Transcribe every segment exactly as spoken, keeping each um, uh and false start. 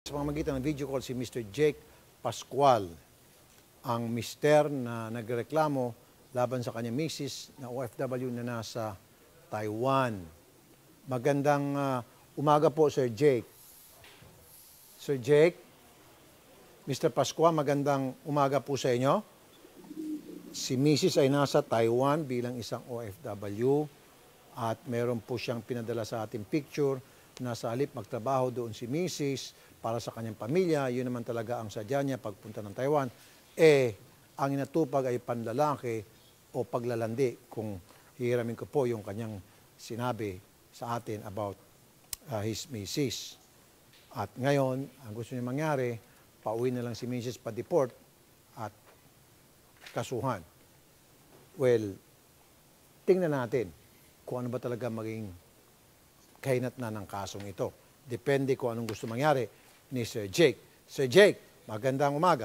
sa pamamagitan ng video call si Mister Jake Pascual, ang mister na nagreklamo laban sa kanyang misis na O F W na nasa Taiwan. Magandang uh, umaga po, Sir Jake. Sir Jake, Mister Pascual, magandang umaga po sa inyo. Si misis ay nasa Taiwan bilang isang O F W at meron po siyang pinadala sa ating picture na sa halip magtrabaho doon si misis para sa kanyang pamilya. Yun naman talaga ang sadya niya pagpunta ng Taiwan. Eh, ang inatupag ay panlalaki o paglalandi kung hihiramin ko po yung kanyang sinabi sa atin about uh, his misis. At ngayon, ang gusto niya mangyari, pauwi na lang si misis pa-deport at kasuhan. Well, tingnan natin kung ano ba talaga maging kahinat na ng kasong ito. Depende kung anong gusto mangyari ni Sir Jake. Sir Jake, magandang umaga.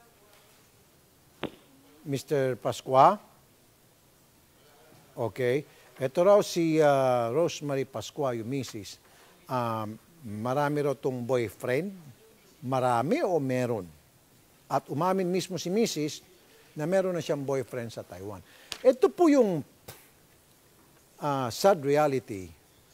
Mister Pascua? Okay. Ito raw si uh, Rosemary Pascua, yung misis. Um, marami raw itong boyfriend? Marami o meron? At umamin mismo si misis na meron na siyang boyfriend sa Taiwan. Ito po yung uh, sad reality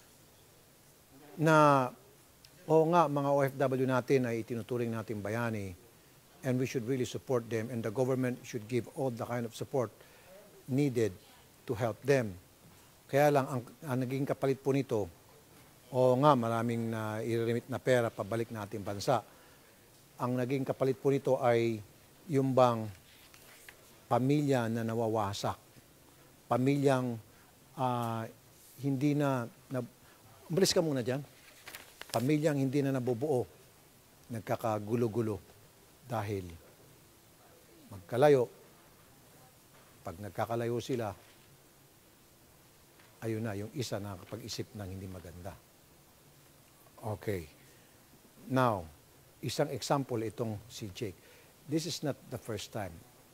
na, o nga, mga O F W natin ay itinuturing natin bayani and we should really support them and the government should give all the kind of support needed to help them. Kaya lang, ang, ang naging kapalit po nito, o nga, maraming na i-remit na pera pabalik na ating bansa. Ang naging kapalit po nito ay yung bang pamilya na nawawasak. Pamilyang uh, hindi na, na umalis ka muna dyan. Pamilyang hindi na nabubuo, nagkakagulo-gulo dahil magkalayo. Pag nagkakalayo sila, ayun na, yung isa nakakapag-isip ng hindi maganda. Okay. Now, isang example itong si Jake. This is not the first time.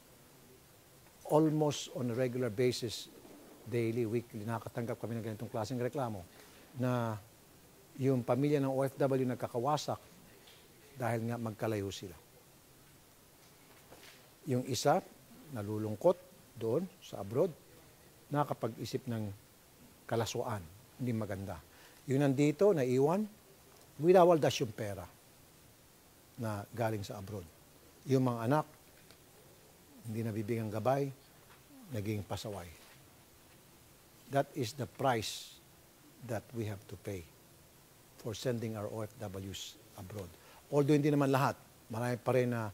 Almost on a regular basis, daily, weekly, nakakatanggap kami ng ganitong klaseng reklamo na yung pamilya ng O F W nagkakawasak dahil nga magkalayo sila. Yung isa, nalulungkot doon sa abroad, nakakapag-isip ng kalaswaan, hindi maganda. Yung nandito, naiwan, winawaldas yung pera na galing sa abroad. Yung mga anak, hindi nabibigyan gabay, naging pasaway. That is the price that we have to pay for sending our O F Ws abroad. Although hindi naman lahat, marami pa rin na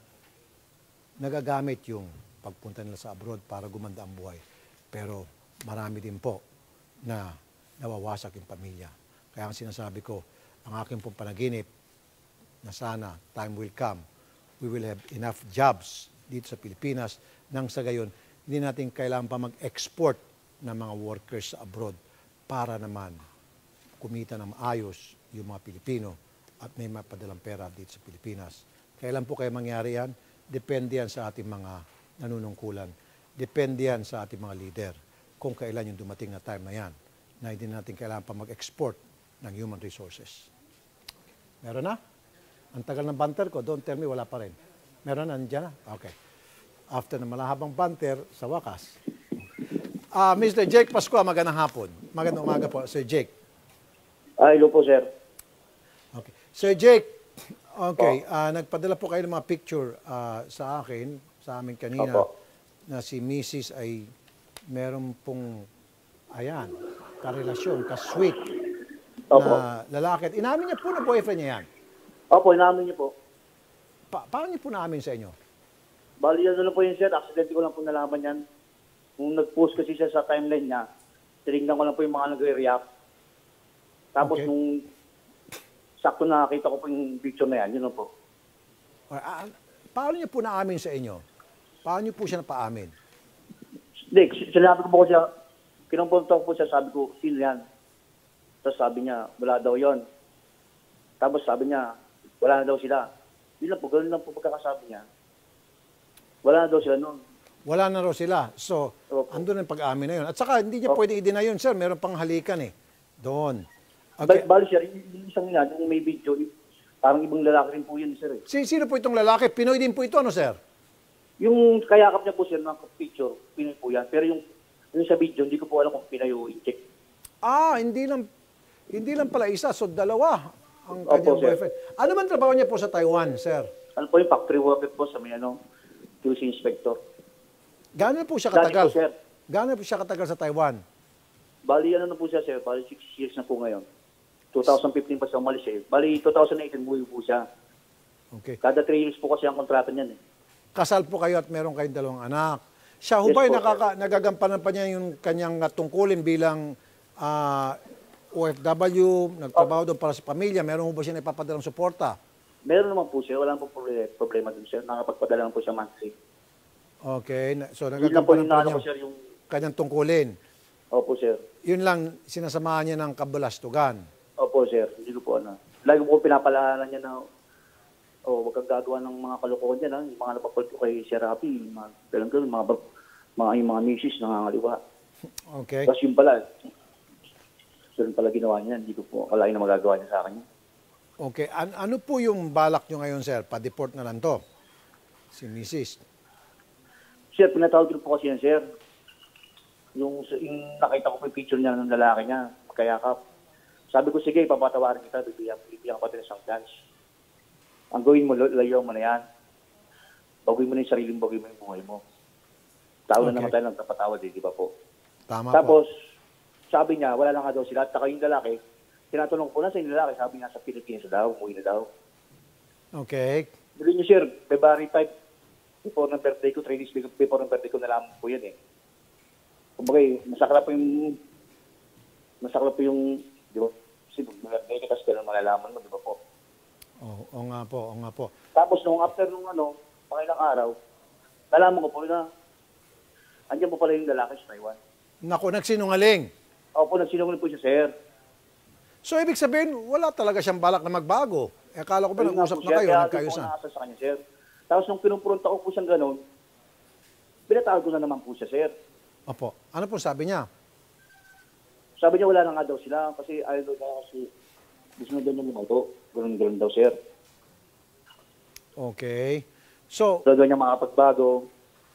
nagagamit yung pagpunta nila sa abroad para gumanda ang buhay. Pero marami din po na nawawasak yung pamilya. Kaya ang sinasabi ko, ang aking pong panaginip na sana time will come, we will have enough jobs dito sa Pilipinas nang sa gayon, hindi natin kailangan pa mag-export ng mga workers sa abroad para naman kumita ng maayos yung mga Pilipino at may mapadalang pera dito sa Pilipinas. Kailan po kayo mangyari yan? Depende yan sa ating mga nanunungkulan. Depende yan sa ating mga leader kung kailan yung dumating na time na yan na hindi natin kailangan pa mag-export ng human resources. Meron na? Ang tagal ng banter ko, don't tell me wala pa rin. Meron na, nandiyan na? Okay. After na malahabang banter, sa wakas. Uh, Mister Jake Pascua, magandang hapon. Magandang umaga po, Sir Jake. Ay, hello po, sir. Okay. Sir Jake, okay, uh, nagpadala po kayo ng mga picture uh, sa akin, sa amin kanina, Opo. Na si Missus ay meron pong, ayan, karelasyon, ka-sweet na lalaki. At inamin niya po na boyfriend niya yan. Opo, inamin niya po. Pa paano niyo po naamin sa inyo? Bali, ano lang po yun, sir. Accident ko lang po nalaman yan. Nung nag-post kasi siya sa timeline niya, tinignan ko lang po yung mga nagre-react. Tapos okay. Nung sakto nakakita ko po yung picture na yan, yun lang po. Uh, paano niyo po naamin sa inyo? Paano niyo po siya napaamin? Hindi, sinabi ko po siya, kinumpulta ko po siya, sabi ko, sino yan? Tapos sabi niya, wala daw yon. Tapos sabi niya, wala na daw sila. Yun lang po, ganoon lang po pagkakasabi niya. Wala na daw sila noon. Wala na raw sila. So, Opo. Andun ang pag-amin na yun. At saka, hindi niya Opo. Pwede i-deny yun, sir. Meron pang halikan eh. Doon. Okay. Bali, sir, yung isang nga, yung may video, Parang ibang lalaki rin po yun, sir. Eh. Si, sino po itong lalaki? Pinoy din po ito, ano, sir? Yung kayakap niya po, sir, ng picture, Pinoy po yan. Pero yung, yung sa video, hindi ko po alam kung Pinoy o i-check. Ah, hindi lang, hindi lang pala isa, so dalawa ang Opo, kanyang sir. boyfriend. Ano man trabaho niya po sa Taiwan, sir? Ano po yung factory worker po sa may ano, Q C inspector. Gaano na po siya Dati katagal? po, sir. Gaano na po siya katagal sa Taiwan? Bali, ano na po siya, sir. Bali, six years na po ngayon. twenty fifteen pa siya umalis eh. Bali, twenty eighteen buhay po siya. Okay. Kada three years po kasi ang kontrata niyan eh. Kasal po kayo at meron kayong dalawang anak. Siya ho Yes ba'y po, nakaka, nagagampanan pa niya yung kanyang uh, tungkulin bilang ah, O F W, nagtrabaho doon para sa pamilya? Meron ho ba siya napapadalang suporta? Meron naman po siya. Wala po problema, problema dun siya. Nakapagpadala lang po siya monthly. Okay. na- So Yun lang po nagagampanan yung pa naano niya ko, sir, yung... kanyang tungkulin. Opo, sir. Yun lang sinasamahan niya ng kabalastugan. Opo, sir. Hindi ko po ano. Lagi ko po pinapalahanan niya na oh, wag kang gagawa ng mga kalokohan dyan, ha? Yung mga napapal ko kay Sir Rafi, yung mga ganun ganun, mga, bab- mga, yung mga misis, nangangaliwa. Okay. Tapos yung pala, yun pala ginawa niya, hindi ko po akalain na magagawa niya sa akin. Okay. An- ano po yung balak nyo ngayon, sir? Pa-deport na lang to. Si missus Sir, pinatawag ko po kasi yan, sir. Yung, yung nakita ko po yung picture niya ng lalaki niya, kayakap. Sabi ko, sige, papatawarin kita, bibigyan, bibigyan ko din isang chance. Ang gawin mo, layo mo na yan. Baguhin mo na yung sarili mo, baguhin mo yung buhay mo. Tao na Okay. naman tayo ng tapatawad, eh, di ba po? Tama po. Tapos, sabi niya, wala lang nga daw sila. At saka yung lalaki, tinatanong ko na sa yung lalaki, sabi niya sa Pilipinas daw, umuwi na daw. Okay. Dili niyo, sir, February five, before ng birthday ko, three days before ng birthday ko, nalaman po yan eh. Kumbaga, masakla po yung, masakla po yung, di ba, kasi birthday ka, tapos kailan malalaman mo, di ba po? Oo, oo nga po, oo nga po. Tapos nung after nung ano, pangilang araw, nalaman ko po na, andyan po pala yung lalaki sa Taiwan. Naku, nagsinungaling. Opo, nagsinungaling po siya, sir. So, ibig sabihin, wala talaga siyang balak na magbago. Eh, akala ko ba, Ayun nga nag-usap po na siya, kayo, kaya nagkaayos di po na. nakasal sa kanya, sir. Tapos nung pinumpronta ko po siyang ganun, pinatawag ko na naman po siya, sir. Opo. Ano po sabi niya? Sabi niya wala na nga daw sila kasi ayaw daw na kasi gusto na daw niya lumato. Ganun-ganun daw, sir. Okay. So, Gusto daw niya makapagbago.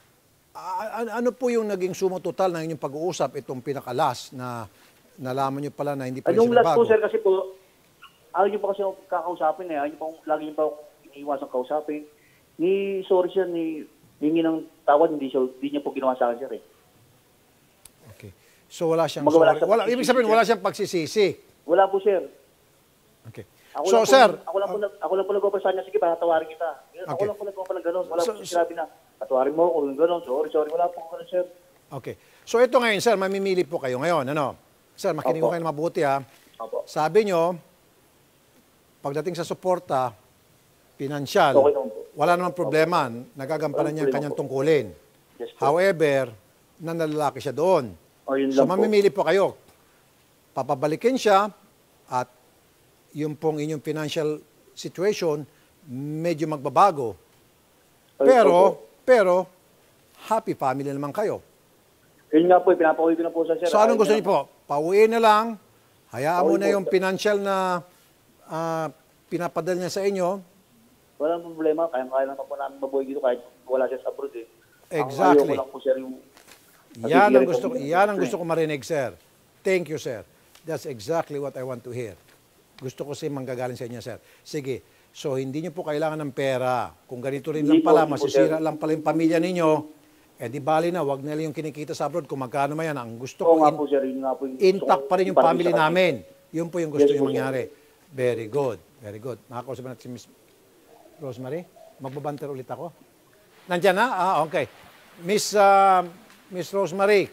a- a- ano po yung naging sumo total ng inyong pag-uusap, itong pinakalas na nalaman niyo pala na hindi pa rin Anong sila last po, bago? sir, kasi po, ayaw niyo pa kasi ako kakausapin eh. Ayaw niyo pa, akong- lagi niyo pa akong iniiwasang kausapin. Ni, sorry siya, ni, hingi ng tawad, hindi, siya, hindi niya po ginawa sa akin, sir eh. Okay. So, wala siyang Kumbaga, wala sorry. siyang Wala, ibig sabihin, pagsisisi. wala siyang pagsisisi. Wala po, sir. Okay. Ako So, lang po, sir, ako lang po, nag- ako lang po nag-offer sa kanya, sige, patatawarin kita. Ako Okay. lang po nag-offer ng gano'n. Wala So- po sinabi na, patawarin mo ako ng gano'n. Sorry, sorry, wala po ako gano'n, sir. okay. So, ito ngayon, sir, mamimili po kayo ngayon. Ano? Sir, makinig ko Opo. kayo na mabuti, ha? Opo. Sabi nyo, pagdating sa suporta, pinansyal, Okay naman po. wala namang problema. Nagagampanan niya ang Walang kanyang problema po. tungkulin. Yes po. However, nanlalaki siya doon. O, yun So, lang po. mamimili po kayo. Papabalikin siya at yung pong inyong financial situation medyo magbabago. Ay, Pero, opo. pero, happy family naman kayo. Yun nga po, pinapauwi ko na po sa sir. So, anong Ayaw gusto niya niyo po? Pauwiin na lang, hayaan mo Pauwi na po. yung financial na ah, pinapadala niya sa inyo. Walang problema. Kaya-kaya lang po namin mabuhay dito kahit wala siya sa abroad eh. Exactly. Ang ayaw ko lang po, sir, yung... Yan ang Nabibigyan gusto, ko- yan ang gusto ko marinig, sir. Thank you, sir. That's exactly what I want to hear. Gusto ko kasi manggagaling sa inyo, sir. Sige, so hindi niyo po kailangan ng pera. Kung ganito rin Hindi lang pala, po, hindi po, masisira sir. lang pala yung pamilya ninyo, eh di bali na, wag na lang yung kinikita sa abroad. Kung magkano man yan, ang gusto Oo ko, nga in- po, sir. Yun nga po yung... intact pa rin yung Parang family sa kanya. namin. Yun po yung gusto Yes yung po, sir. mangyari. Very good. Very good. Makakausap natin si Miss Rosemary. Magbabanter ulit ako. Nandiyan na? Ah, okay. Miss, ah, Miss Rosemary,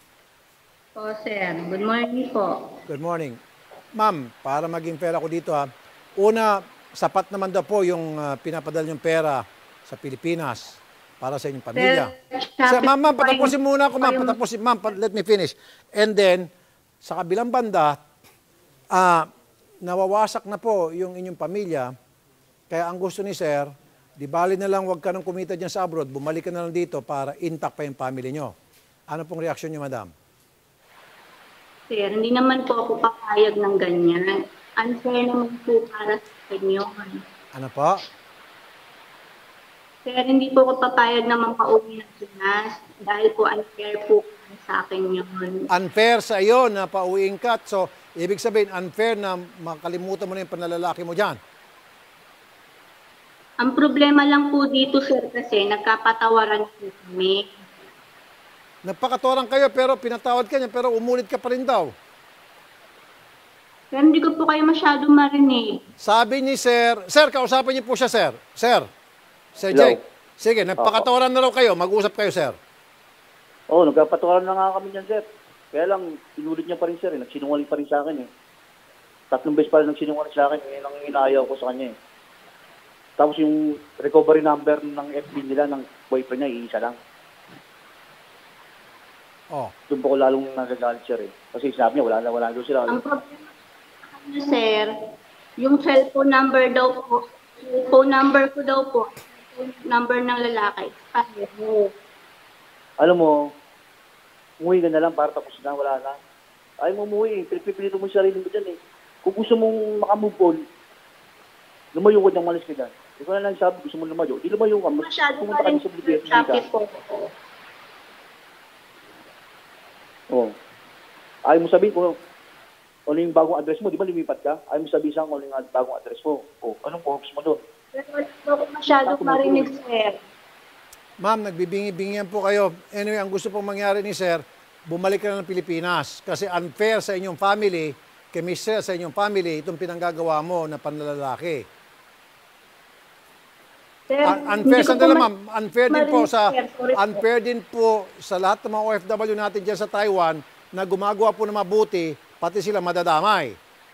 Po, sir. Good morning po. good morning. Ma'am, para maging fair ako dito ha. Una, sapat naman daw po yung ah, pinapadala yung pera sa Pilipinas para sa inyong pamilya. Sir, Sir, ma'am, ma'am, po yung- patapusin muna ako, ma'am. po yung- Patapusin, ma'am, pa- let me finish. And then, sa kabilang banda, ah, nawawasak na po yung inyong pamilya. Kaya ang gusto ni Sir, di bali na lang wag ka nang kumita dyan sa abroad, bumalik ka na lang dito para intact pa yung family nyo. Ano pong reaksyon nyo, madam? Sir, hindi naman po ako papayag ng ganyan. Unfair naman po para sa akin yun. Ano po? Sir, hindi po ako papayag na mapauwi ng Pinas dahil po unfair po sa akin yun. Unfair sa iyo na pauwiin ka. So, ibig sabihin, unfair na makalimutan mo na yung panlalaki mo dyan. Ang problema lang po dito, sir, kasi nagkapatawaran po kami. Nagpakatoran kayo pero pinatawad ka niya pero umulit ka pa rin daw. Pero hindi ko po kayo masyado marinig. Sabi ni Sir, Sir, kausapin niyo po siya, Sir. Sir, Sir Hello. Jake. Sige, nagpakatoran na raw kayo. Mag-usap kayo, Sir. Oo, oh, nagkapatawaran na nga kami dyan, sir. Kaya lang, sinulit niya pa rin, sir. Eh. Nagsinungaling pa rin sa akin, eh. Tatlong beses pa rin nagsinungaling sa akin. Yun ang inaayaw ko sa kanya, eh. Tapos yung recovery number ng F B nila, ng boyfriend niya, iisa lang. Oh. Doon po ko lalong nagagalit, sir, eh. Kasi sabi niya, wala na, wala na doon sila. Ang problema sa kanya, sir, yung cellphone number daw po, phone number ko daw po, phone number ng lalaki. Pareho. Alam mo, umuwi ka na lang para tapos na, wala na. Ayaw mo umuwi, eh. Pinipilito mo yung sarili mo dyan, eh. Kung gusto mong makamove on, lumayo ko niyang malis ka dyan. Ikaw na lang sabi, gusto mo lumayo. Di lumayo ka, mas Masyado pumunta pa ka rin sa Pilipinas. Shopee po. Oo. Ayaw mo sabihin kung ano yung bagong address mo, di ba lumipat ka? Ayaw mo sabihin sa kung ano yung bagong address mo. O, anong purpose mo doon? Pero wala po ako masyado marinig, sir. Ma'am, nagbibingi-bingihan po kayo. Anyway, ang gusto pong mangyari ni Sir, bumalik ka na ng Pilipinas. Kasi unfair sa inyong family, kay Mister sa inyong family, itong pinanggagawa mo na panlalaki. Sir, Un- hindi unfair, ko sandali po ma'am, unfair din po marinig, sa, sir. Sorry po. unfair din po sa lahat ng mga O F W natin dyan sa Taiwan na gumagawa po ng mabuti, pati sila madadamay.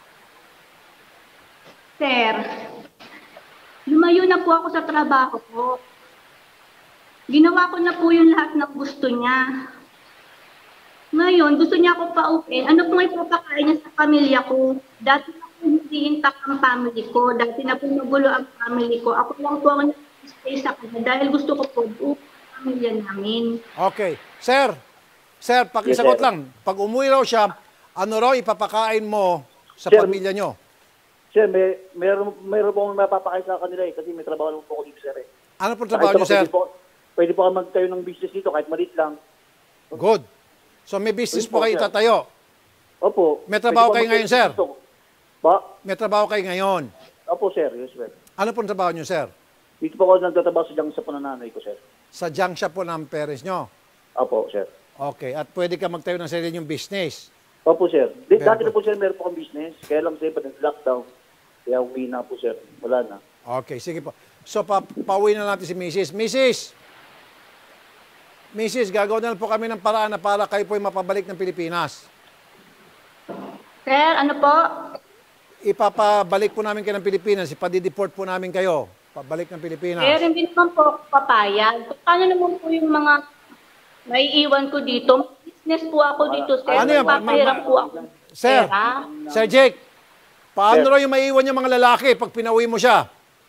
Sir, lumayo na po ako sa trabaho ko. Ginawa ko na po yung lahat ng gusto niya. Ngayon, gusto niya ako pauwiin. Ano po ipapakain niya sa pamilya ko? Dati na po hindi intact ang family ko. Dati na po nagulo ang family ko. Ako lang po ang nag-stay sa kanya dahil gusto ko po buo ang pamilya namin. Okay. Sir, Sir, pakisagot Yes, sir. lang. Pag umuwi raw siya, ano raw ipapakain mo sa Sir, pamilya nyo? Sir, may, mayroon, mayroon po akong mapapakain sa kanila eh, kasi may trabaho naman po ako dito, sir. Eh. Ano po trabaho nyo, Kahit Sir? Pwede po, pwede po ako magtayo ng business dito, kahit maliit lang. Good. So may business Pwede po po, kayo sir. tatayo. Opo. May trabaho Pwede po kayo ngayon, magtayo sir? dito. Ba? May trabaho kayo ngayon. Opo, sir. Yes, sir. Ano po trabaho nyo, Sir? Dito po ako nagtatrabaho sa diyang sa panananay ko, sir. Sa junk shop po ng parents nyo. Opo, sir. Okay. At pwede ka magtayo ng sarili nyong business. Opo, sir. Di, Very dati good. na po, sir, meron po akong business. Kaya lang, sir, pag nag-lockdown, kaya uwi na po, sir. Wala na. Okay, sige po. So, pa pauwi na natin si Missus Missus Missus, gagawin na lang po kami ng paraan na para kayo po ay mapabalik ng Pilipinas. Sir, ano po? Ipapabalik po namin kayo ng Pilipinas. Ipadideport po namin kayo. Pabalik ng Pilipinas. Sir, hindi naman po ako papayag. Paano naman po yung mga naiiwan ko dito? Business po ako dito, sir. Ano yan? Ma- ma- Papahirap po ako. ng Sir, pera. Sir Jake, paano Sir. raw yung maiiwan yung mga lalaki pag pinauwi mo siya?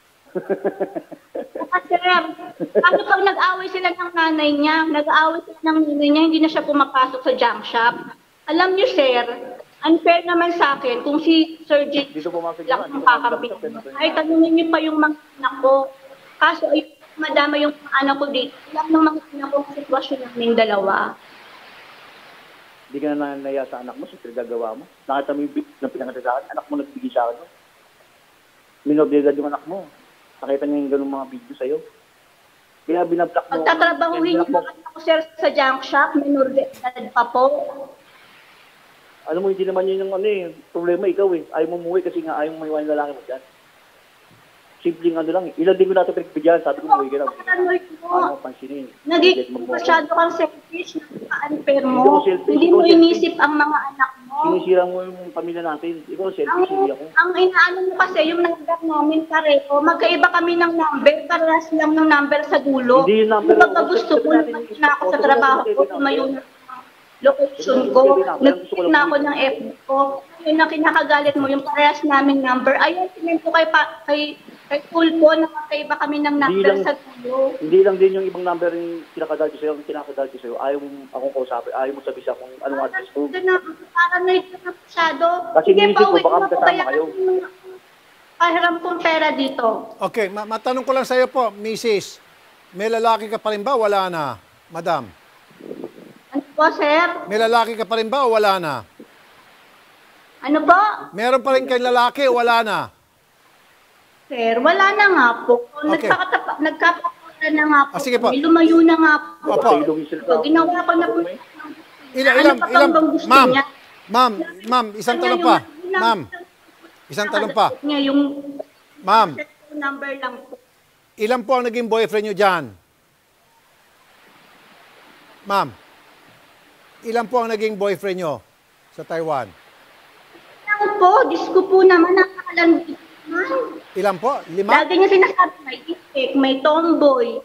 Ah, sir, paano pag nag-away sila ng nanay niya? Nag-away sila ng nanay niya, hindi na siya pumapasok sa junk shop. Alam niyo, sir, unfair naman sa akin kung si Sir Jake Dito pumasok lang yan. ang kakampi. Ay, tanungin niyo pa yung mga anak ko. Kaso, ay, madama yung mga anak ko dito. Alam ng mga anak ko ang sitwasyon namin dalawa. Hindi ka na nanaya sa anak mo, sa pinagagawa mo. Nakita mo yung big na pinangata sa akin, anak mo nagbigay sa akin. Minor de edad yung anak mo. Nakita niya yung ganung mga video sa'yo. Kaya binablock mo. Pagtatrabahuhin niyo binablock mo. yung anak ko, sir, sa junk shop, minor de edad pa po. Alam mo, hindi naman yun yung ano eh. Problema ikaw eh. Ayaw mo umuwi kasi nga ayaw mo maiwan yung lalaki mo dyan. Simpleng ano lang eh. Ilang din ko natin pinagbigyan. Sabi ko, umuwi ka lang. Ano Ano mo? mo pansinin. Nagiging Mag- masyado kang selfish, napaka-unfair Hindi mo. ako selfish, Hindi ikaw mo selfish. inisip ang mga anak mo. Sinisira mo yung pamilya natin. Ikaw Ang, selfish, hindi ako. ang inaano mo kasi, yung number namin pareho, magkaiba kami ng number, parehas lang ng number sa dulo. Hindi yung number. Kung baga gusto ko, Sabi natin, nagpapit na ako sa sabi trabaho natin, ko, sabi tumayo natin. na ang location ko, nagpapit na ako ng F B ko. Yun ang kinakagalit mo, yung parehas namin number. Ayun, sinin ko kay, pa, kay, kay Tulpo na magkaiba kami ng Hindi number lang- sa dulo. Hindi lang din yung ibang number yung kinakadal ko sa'yo. Ang kinakadal ko sa'yo, ayaw mo akong kausapin. Ayaw mo sabi sa kung anong address ko. Parang na, parang na ito na masyado. Kasi Sige, iniisip ko, pauwi baka na po magkasama kaya kayo. kami mga- Pahiram pong pera dito. Okay, ma- matanong ko lang sa iyo po, Missus May lalaki ka pa rin ba? Wala na, Madam. Ano po, sir? May lalaki ka pa rin ba o wala na? Ano po? Meron pa rin kayong lalaki o wala na? Sir, wala na nga po. Okay. Nagkakatapa, nagkakapunan na nga po. Ah, sige po. May lumayo na nga po. Opo. So, ginawa ko na po. Ilan, Ano ilan, pa ilan, bang bang gusto ma'am, niya? ma'am, ma'am, isang Kanya tanong yung- pa. yung- Ma'am, isang tanong pa. Niya, yung Ma'am, number lang po. ilan po ang naging boyfriend nyo dyan? Ma'am, ilan po ang naging boyfriend nyo sa Taiwan? Lang po, Diyos ko po naman, nakakalandi naman. Ilan po? Lima? Lagi niya sinasabi, may isip, may tomboy.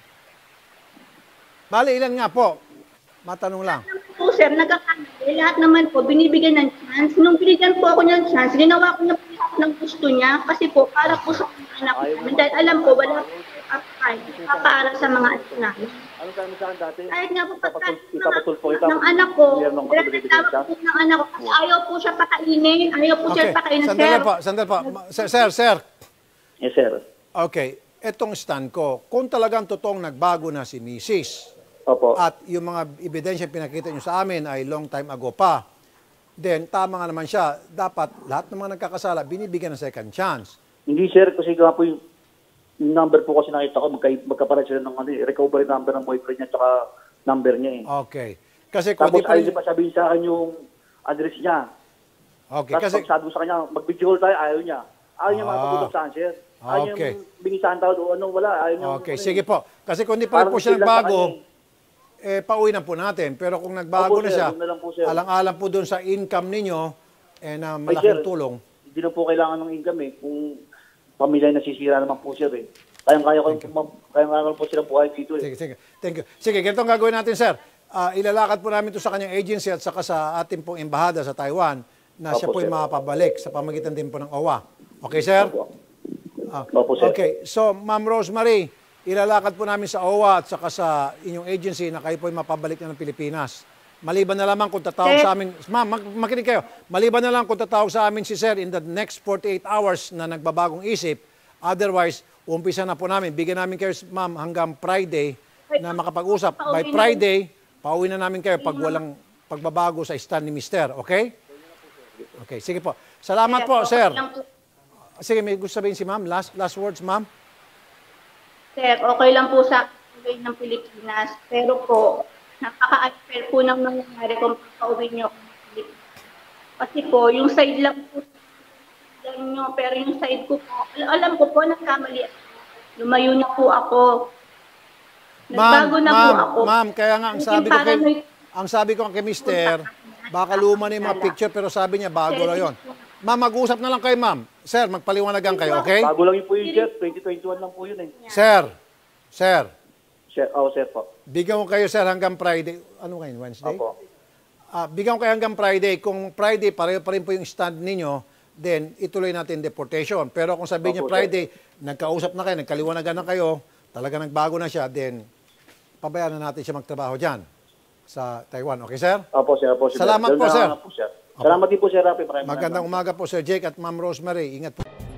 Bali, ilan nga po? Matanong lang. Ano po, sir, nagkakamali. Lahat naman po, binibigyan ng chance. Nung binigyan po ako ng chance, ginawa ko na po lahat ng gusto niya. Kasi po, para po sa mga anak namin. Dahil alam ko, wala po kapay para sa mga anak namin. Ano kami sa akin dati? Kahit nga po pagka Ipapatul po kita. ng anak ko, Meron akong reklamo po ng anak ko. Kasi ayaw po siya pakainin. Ayaw po siya pakainin, sandali sir. po, sandali po. Ma- Sir, sir, sir. Yes, sir. Okay, etong stand ko, kung talagang totoong nagbago na si Missus Opo. at yung mga ebidensya pinakita nyo sa amin ay long time ago pa, then tama nga naman siya, dapat lahat ng mga nagkakasala binibigyan ng second chance. Hindi, sir, kasi nga po yung, yung number po kasi nakita ko, magka, magkapares sila ng ano, eh, recovery number ng boyfriend niya at number niya eh. Okay. Kasi kung Tapos di pa ayaw rin- niya pa sabihin sa akin yung address niya. Okay, Tapos kasi pag sabi ko sa kanya, mag-video call tayo, ayaw niya. Ayaw niya Ah. makapag-usap sa akin, sir. Ayaw niya Okay. bingisahan tao o ano, wala. Ayaw niya. Okay, ano, sige po. Kasi kung di pa rin Parang po siya sila sa nagbago, kanya eh, pauwi na po natin. Pero kung nagbago Opo, na sir. siya, Yun na lang po, sir. alang-alang po doon sa income ninyo, eh, na Ay, malaking sir, tulong. Hindi na po kailangan ng income eh. Kung pamilya nasisira naman po, sir eh. Kayang-kaya ko, ma- kayang-kaya ko po silang buhay dito eh. Sige, sige. Thank you. Sige, ganito ang gagawin natin, sir. Ah, ilalakad po namin ito sa kanyang agency at saka sa ating pong embahada sa Taiwan na siya Opo, po ay sir. mapabalik sa pamagitan din po ng O W A. Okay, sir? Opo. Ah, Opo, sir. okay, so Ma'am Rosemary, ilalakad po namin sa O W A at saka sa inyong agency na kayo po ay mapabalik na ng Pilipinas. Maliban na lamang kung tatawag Sir. sa amin, ma'am, mag- makinig kayo, maliban na lang kung tatawag sa amin si sir in the next forty-eight hours na nagbabagong isip, otherwise, umpisa na po namin, bigyan namin kayo, ma'am, hanggang Friday na makapag-usap. By Friday, pauwi na namin kayo pag walang pagbabago sa stand ni Mister, okay? Okay, sige po. Salamat po, sir. Okay lang po. Sige, may gusto sabihin si ma'am? Last, last words, ma'am? Sir, okay lang po sa uwi ng Pilipinas. Pero po, napaka-unfair po ng nangyayari kung pauwi niyo. Kasi po, yung side lang po lang nyo, pero yung side ko po, al- alam ko po, nagkamali ako. Lumayo na po ako. Nagbago na po ma'am, ako. ma'am, kaya nga ang Yung sabi ko kay, paranoid- ang sabi ko kay Mister, baka luma na yung mga picture pero sabi niya bago na yon. Ma'am, mag-usap na lang kayo, ma'am. Sir, magpaliwanagan kayo, okay? Bago lang yun po yun, sir. twenty twenty-one lang po yun eh. Sir, sir, Sir, oh, sir po. bigyan ko kayo, sir, hanggang Friday. Ano ngayon, Wednesday? Opo. Ah, bigyan ko kayo hanggang Friday. Kung Friday, pareho pa rin po yung stand ninyo, then ituloy natin deportation. Pero kung sabihin niyo Opo, Friday, nagkausap na kayo, nagkaliwanagan na kayo, talaga nagbago na siya, then pabayaan na natin siya magtrabaho dyan sa Taiwan. Okay, sir? Opo, sir. Opo, sir. Salamat po, Doon na sir. nga po, sir. Salamat din po, sir Rafi. Maraming Magandang maraming umaga po, Sir Jake at Ma'am Rosemary. Ingat po.